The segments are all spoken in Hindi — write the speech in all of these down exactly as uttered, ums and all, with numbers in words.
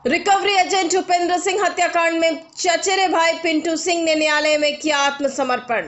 रिकवरी एजेंट उपेंद्र सिंह हत्याकांड में चचेरे भाई पिंटू सिंह ने न्यायालय में किया आत्मसमर्पण।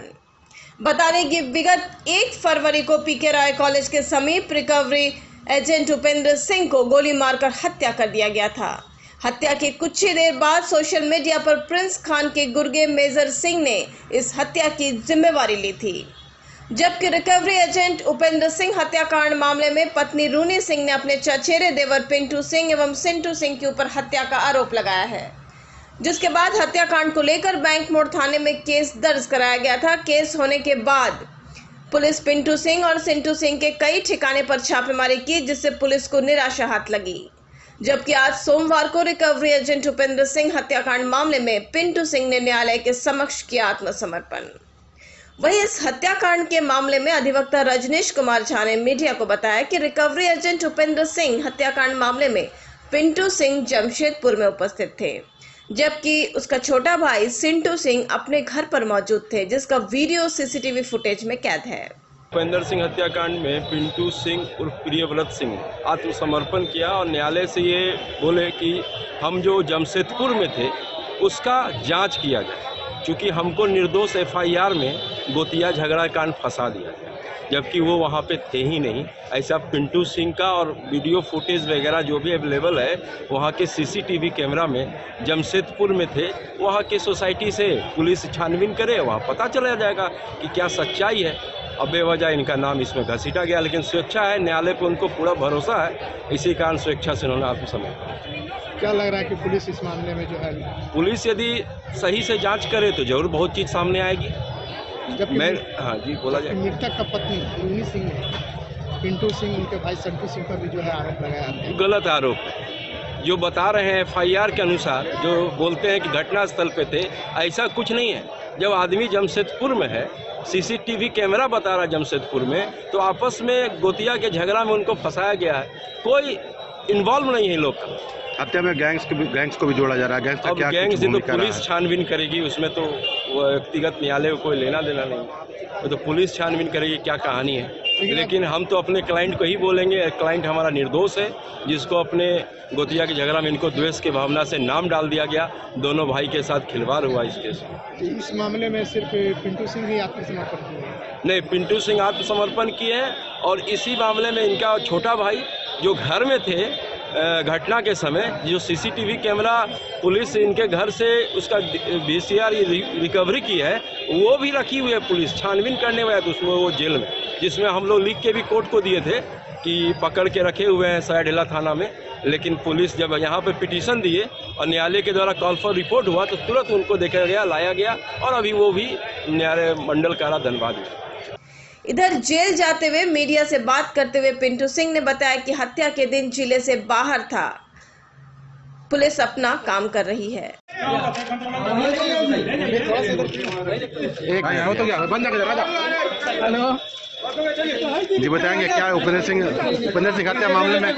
बता दें कि विगत एक फरवरी को पीके राय कॉलेज के समीप रिकवरी एजेंट उपेंद्र सिंह को गोली मारकर हत्या कर दिया गया था। हत्या के कुछ ही देर बाद सोशल मीडिया पर प्रिंस खान के गुर्गे मेजर सिंह ने इस हत्या की जिम्मेवारी ली थी, जबकि रिकवरी एजेंट उपेंद्र सिंह हत्याकांड मामले में पत्नी रूनी सिंह ने अपने चचेरे देवर पिंटू सिंह एवं सिंटू सिंह के ऊपर हत्या का आरोप लगाया है, जिसके बाद हत्याकांड को लेकर बैंक मोड़ थाने में केस दर्ज कराया गया था। केस होने के बाद पुलिस पिंटू सिंह और सिंटू सिंह के कई ठिकाने पर छापेमारी की, जिससे पुलिस को निराशा हाथ लगी। जबकि आज सोमवार को रिकवरी एजेंट उपेंद्र सिंह हत्याकांड मामले में पिंटू सिंह ने न्यायालय के समक्ष किया आत्मसमर्पण। वहीं इस हत्याकांड के मामले में अधिवक्ता रजनीश कुमार झा ने मीडिया को बताया कि रिकवरी एजेंट उपेंद्र सिंह हत्याकांड मामले में पिंटू सिंह जमशेदपुर में उपस्थित थे, जबकि उसका छोटा भाई सिंटू सिंह अपने घर पर मौजूद थे, जिसका वीडियो सीसीटीवी फुटेज में कैद है। उपेंद्र सिंह हत्याकांड में पिंटू सिंह उर्फ प्रियव्रत सिंह आत्मसमर्पण किया और न्यायालय से ये बोले कि हम जो जमशेदपुर में थे उसका जांच किया जाए, क्योंकि हमको निर्दोष एफआईआर में गोतिया झगड़ा कांड फंसा दिया, जबकि वो वहाँ पे थे ही नहीं। ऐसा पिंटू सिंह का और वीडियो फुटेज वगैरह जो भी अवेलेबल है वहाँ के सीसीटीवी कैमरा में जमशेदपुर में थे। वहाँ के सोसाइटी से पुलिस छानबीन करे, वहाँ पता चला जाएगा कि क्या सच्चाई है। अब बेवजह इनका नाम इसमें घसीटा गया, लेकिन स्वेच्छा है, न्यायालय पर उनको पूरा भरोसा है, इसी कारण स्वेच्छा से उन्होंने आत्मसमर्पण। क्या लग रहा है कि पुलिस इस मामले में जो है पुलिस यदि सही से जांच करे तो जरूर बहुत चीज़ सामने आएगी। मैं हाँ जी बोला जाए। मृतक का पत्नी रूनी सिंह ने पिंटू सिंह उनके भाई संटू सिंह पर भी जो है आरोप लगाया है। गलत आरोप है। जो बता रहे हैं एफआईआर के अनुसार, जो बोलते हैं कि घटना स्थल पे थे, ऐसा कुछ नहीं है। जब आदमी जमशेदपुर में है, सीसीटीवी कैमरा बता रहा है जमशेदपुर में, तो आपस में गोतिया के झगड़ा में उनको फंसाया गया है। कोई इन्वॉल्व नहीं है लोग का। हत्या में गैंग्स को भी गैंग्स को भी जोड़ा जा रहा है। गैंग्स अब क्या गैंग्स तो पुलिस छानबीन करेगी, उसमें तो व्यक्तिगत न्यायालय को कोई लेना देना नहीं, वो तो पुलिस छानबीन करेगी क्या कहानी है। लेकिन हम तो अपने क्लाइंट को ही बोलेंगे, क्लाइंट हमारा निर्दोष है, जिसको अपने गोतिया के झगड़ा में इनको द्वेष की भावना से नाम डाल दिया गया। दोनों भाई के साथ खिलवाड़ हुआ इस केस में। इस मामले में सिर्फ पिंटू सिंह ही आत्मसमर्पण किए? नहीं, पिंटू सिंह आत्मसमर्पण किए हैं और इसी मामले में इनका छोटा भाई जो घर में थे घटना के समय, जो सीसीटीवी कैमरा पुलिस इनके घर से उसका वीसीआर रिकवरी की है, वो भी रखी हुई है। पुलिस छानबीन करने वाला, तो उसमें वो जेल में, जिसमें हम लोग लिख के भी कोर्ट को दिए थे कि पकड़ के रखे हुए हैं सरायढेला थाना में। लेकिन पुलिस जब यहाँ पे पिटीशन दिए और न्यायालय के द्वारा कॉल फॉर रिपोर्ट हुआ, तो तुरंत उनको देखा गया, लाया गया और अभी वो भी न्यायालय मंडल कारा धनबाद में। इधर जेल जाते हुए मीडिया से बात करते हुए पिंटू सिंह ने बताया कि हत्या के दिन जिले से बाहर था, पुलिस अपना काम कर रही है। हेलो जी, बताएंगे क्या उपेंद्र सिंह उपेंद्र सिंह हत्या मामले में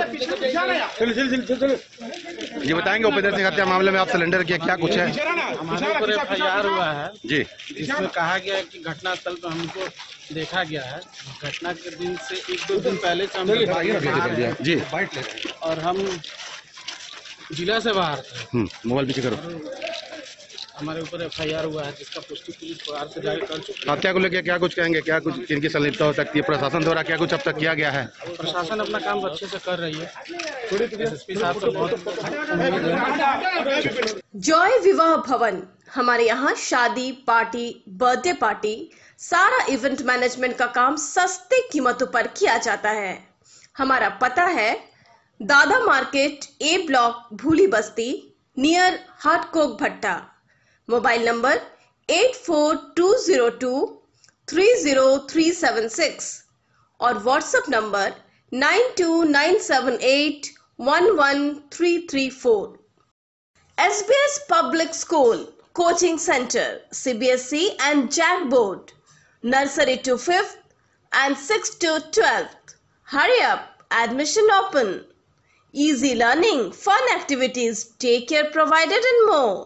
जी बताएंगे उपेंद्र सिंह हत्या मामले में आप सिलेंडर किया, क्या कुछ है? हमारे ऊपर एफआईआर हुआ है जी, जिसमें कहा गया है कि घटना स्थल पर हमको देखा गया है। घटना के दिन से एक दो दिन पहले से हम जी और हम जिला से बाहर थे। मोबाइल पीछे करो। हमारे ऊपर एफआईआर हुआ है, जिसका पुष्टि पुलिस प्रहार से जारी कर चुकी है। हत्या को लेकर क्या कुछ कहेंगे, क्या कुछ किनकी संलिप्तता हो सकती है? प्रशासन द्वारा क्या कुछ अब तक किया गया है? प्रशासन अपना काम अच्छे से कर रही है। एसएसपी साहब से बहुत उम्मीद है। जॉय विवाह भवन, हमारे यहाँ शादी, पार्टी, बर्थडे पार्टी, सारा इवेंट मैनेजमेंट का काम सस्ते कीमतों पर किया जाता है। हमारा पता है दादा मार्केट, ए ब्लॉक, भूली बस्ती, नियर हाटकोक भट्टा। Mobile number eight four two zero two three zero three seven six और WhatsApp number nine two nine seven eight one one three three four. SBS public school, coaching centre, CBSE and JAC board, nursery to fifth and sixth to twelfth. Hurry up, admission open. Easy learning, fun activities, daycare provided and more.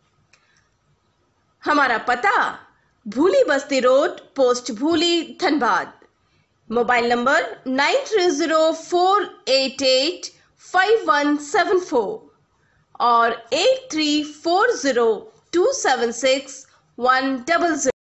हमारा पता भूली बस्ती road, post Bhuli, Dhanbad. Mobile number nine three zero four eight eight five one seven four. और eight three four zero two seven six one double zero.